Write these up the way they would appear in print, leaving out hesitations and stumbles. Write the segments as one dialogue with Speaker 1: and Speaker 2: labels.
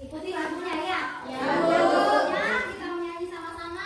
Speaker 1: Ikuti lagunya ya. Lagunya kita menyanyi sama-sama.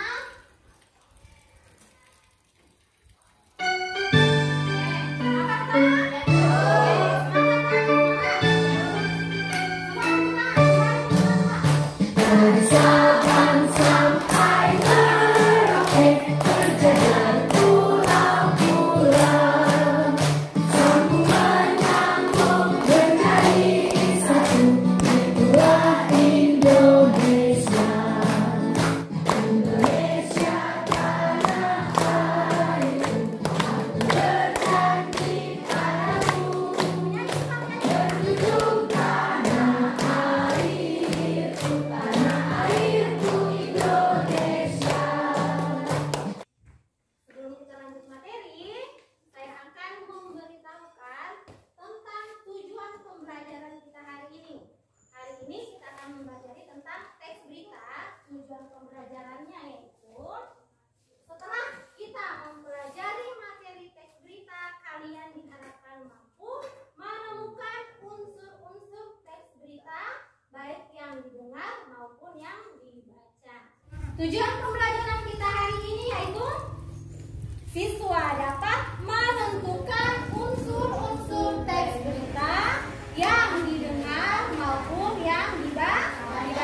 Speaker 1: Pembelajarannya yaitu setelah kita mempelajari materi teks berita, kalian diharapkan mampu menemukan unsur-unsur teks berita baik yang didengar maupun yang dibaca. Tujuan pembelajaran kita hari ini yaitu siswa dapat menentukan unsur-unsur teks berita yang didengar maupun yang dibaca.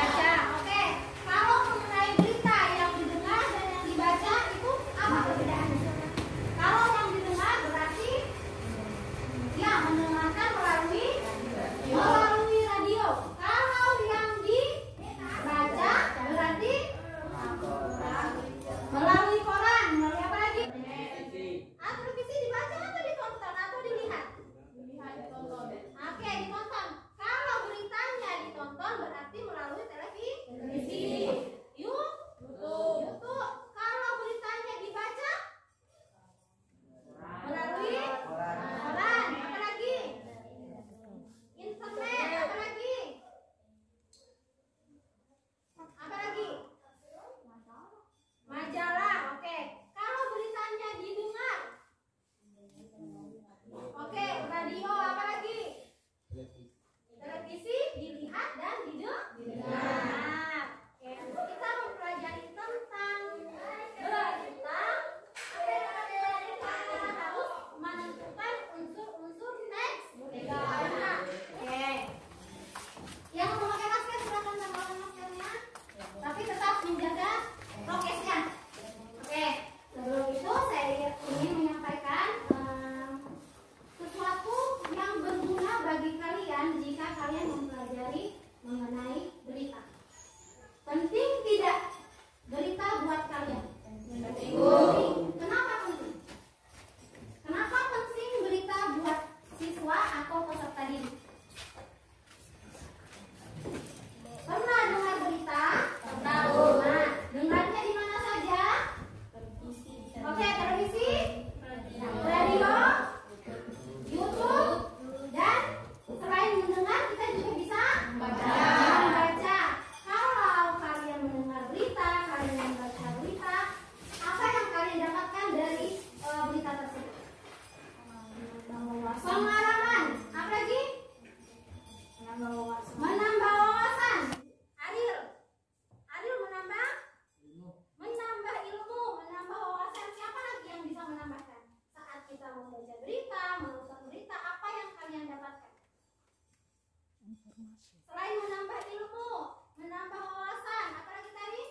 Speaker 1: Selain menambah ilmu, menambah wawasan, apa lagi tadi?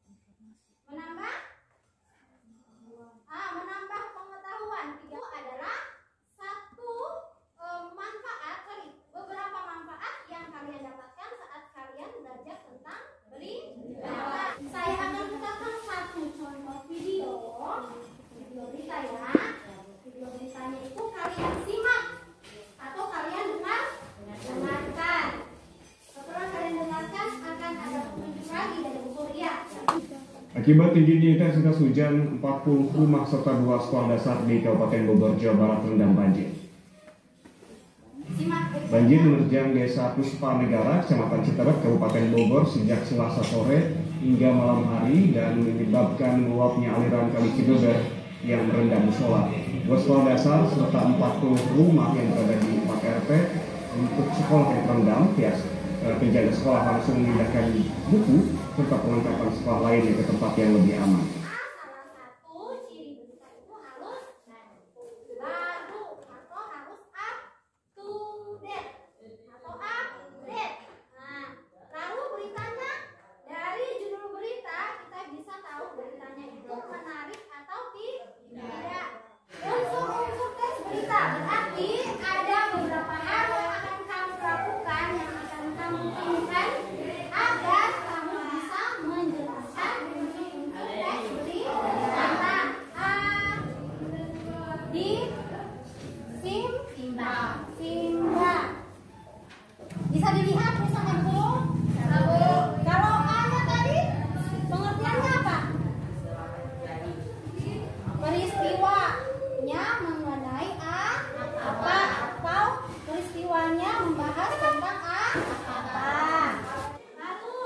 Speaker 1: Menambah pengetahuan. Itu adalah beberapa manfaat yang kalian dapatkan saat kalian belajar tentang berita. Saya akan putarkan satu contoh video berita ya. Video beritanya itu kalian simak atau kalian dengarkan. Setelah kalian dengarkan akan ada petunjuk lagi dari buku Ria.
Speaker 2: Akibat tingginya intensitas hujan, 40 rumah serta 2 sekolah dasar di Kabupaten Bogor, Jawa Barat terendam banjir. Banjir menerjang Desa Puspa Negara, Kecamatan Citeret, Kabupaten Bogor sejak Selasa sore hingga malam hari dan menyebabkan meluapnya aliran Kali Cibeber yang merendam musola. 2 sekolah dasar serta 40 rumah yang berada di 4 RT untuk sekolah yang terendam. Pihak penjaga sekolah langsung memindahkan buku serta perlengkapan sekolah lainnya ke tempat yang lebih aman.
Speaker 1: Salah satu ciri berita itu harus baru atau harus up to date atau update. Nah, lalu beritanya dari judul berita kita bisa tahu beritanya itu menarik atau tidak. Unsur-unsur tes berita berarti ada beberapa hal yang akan kamu lakukan, yang akan kamu lakukan agar kamu bisa menjelaskan unsur-unsur tes berita. A. Di Simba. Bisa dilihat misalnya Bu. Kalau A-nya tadi pengertiannya apa? Peristiwanya mengenai apa atau peristiwanya membahas tentang apa. Lalu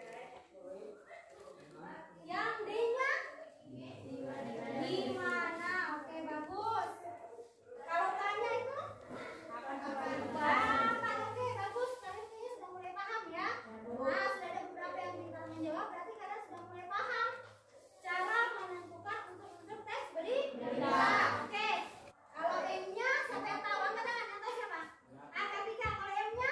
Speaker 1: yang D-nya di mana? Oke, bagus. Kalau tanya itu gampang. Oke, bagus. Kalian kayaknya sudah mulai paham ya. Nah, sudah ada beberapa yang pintar menjawab, berarti kalian sudah mulai paham cara menentukan unsur-unsur tes berita. Oke. Kalau M-nya siapa yang tahu? Angkat tangan. Yang tahu siapa? Kartika. Kalau M-nya?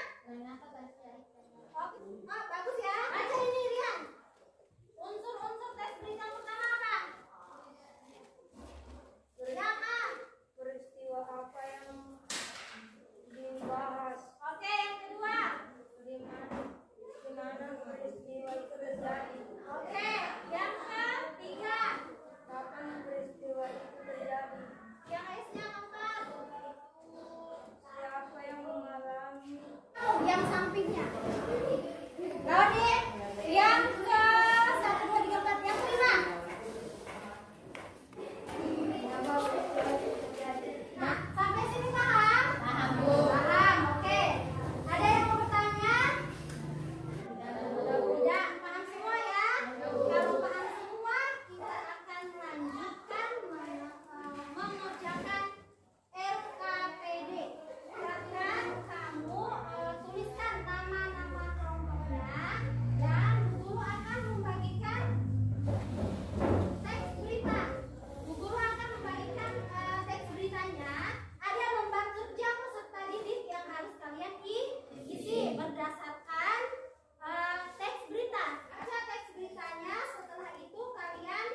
Speaker 1: Oh, bagus ya. Baca ini, Rian. Unsur-unsur tes berita pertama apa? Yang A.
Speaker 3: Peristiwa apa yang dibahas,
Speaker 1: Oke, yang kedua.
Speaker 3: di mana peristiwa itu terjadi,
Speaker 1: Oke, yang ketiga.
Speaker 3: kapan peristiwa itu terjadi,
Speaker 1: Yang S-nya keempat.
Speaker 3: siapa yang mengalami,
Speaker 1: Yang sampingnya. Lalu yang ke 1, 2, 3, 4. Yang kelima. Nah, sampai sini paham? Paham, Bu. Paham, oke. Ada yang mau bertanya? Tidak, paham semua ya? Kalau paham semua, kita akan lanjutkan mengerjakan LKPD. Silakan kamu tuliskan nama-nama kelompoknya dan guru akan membagikan teks berita. Bu Guru akan membagikan teks beritanya. Ada lembar kerja peserta didik yang harus kalian isi berdasarkan teks berita. Baca teks beritanya. Setelah itu kalian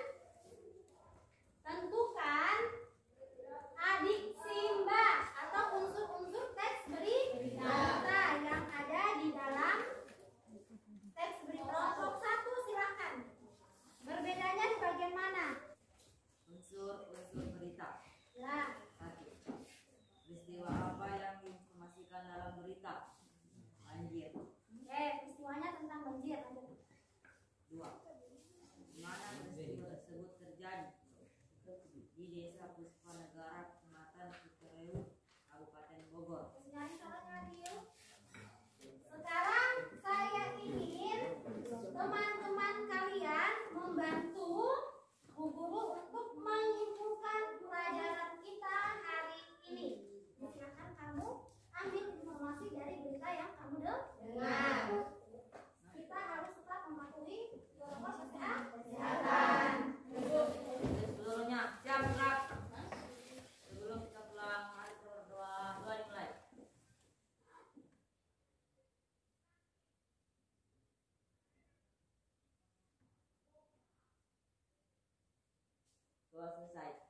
Speaker 1: tentukan adik Simba atau unsur-unsur teks berita yang ada di dalam teks berita. Kelompok 1 silakan. Berbedanya di bagian mana?
Speaker 4: Unsur-unsur berita.
Speaker 1: Ya.
Speaker 4: 1. Peristiwa apa yang diinformasikan dalam berita? Banjir.
Speaker 1: Peristiwanya tentang banjir. Lanjut.
Speaker 4: 2. Di mana peristiwa tersebut terjadi? Di Desa Puspanegara, Kecamatan Citereu, Kabupaten Bogor.
Speaker 1: Nyari caranya adil. Sekarang saya ingin teman-teman kalian membantu Bu Guru untuk menyimpulkan pelajaran kita hari ini. Silakan kamu ambil informasi dari berita yang kamu dengar. Kita harus tetap mematuhi protokol kesehatan.
Speaker 4: Seluruhnya siap gerak. Sebelum kita pulang, mari berdoa dimulai. Doa selesai.